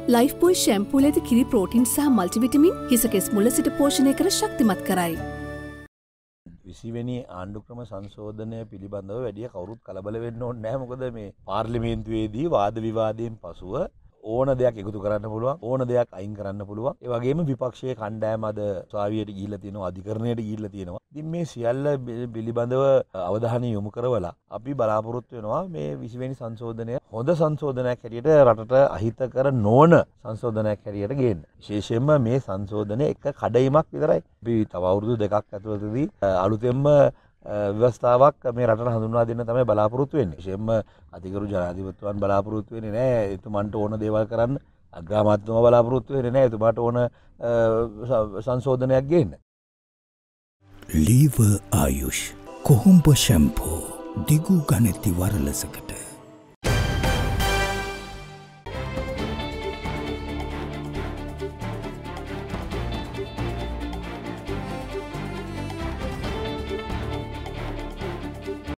Life බොයි shampoo ලද කිරි protein සහ මල්ටිවිටමින් හිසකෙස් මුල සිට පෝෂණය කර ශක්තිමත් කරයි. 20 වෙනි ආණ්ඩුක්‍රම සංශෝධනය පිළිබඳව වැඩි කවුරුත් කලබල වෙන්න ඕනේ නැහැ. මොකද මේ පාර්ලිමේන්තුවේදී වාද විවාදයෙන් පසුව ඕන දෙයක් එකතු කරන්න පුළුවන්, ඕන දෙයක් අයින් කරන්න පුළුවන්. ඒ වගේම විපක්ෂයේ කණ්ඩායම අද ස්වාවියට ගිහිල්ලා තියෙනවා, අධිකරණයට ගිහිල්ලා තියෙනවා. ඉතින් මේ සියල්ල පිළිබඳව අවධානය යොමු කරවලා අපි බලාපොරොත්තු වෙනවා මේ 20 වෙනි සංශෝධනය හොඳ සංශෝධනයක් හැටියට රටට අහිතකර නොවන සංශෝධනයක් හැටියට ගේන්න. විශේෂයෙන්ම මේ සංශෝධනය එක කඩයිමක් විතරයි. අපි තව අවුරුදු දෙකක් ඇතුළතදී අලුතෙන්ම ව්‍යවස්ථාවක් මේ රටට හඳුන්වා දෙන්න තමයි බලාපොරොත්තු වෙන්නේ. විශේෂයෙන්ම අධිකරු ජනාධිපතිතුමන් බලාපොරොත්තු වෙන්නේ නැහැ එතුමන්ට ඕන දේවල් කරන්න. අග්‍රාමාත්‍යතුමා බලාපොරොත්තු වෙන්නේ නැහැ එතුමාට ඕන සංශෝධනයක් ගේන්න. ලීව ආයුෂ් කොහොඹ ෂැම්පූ දිගු ගණති වරලසකට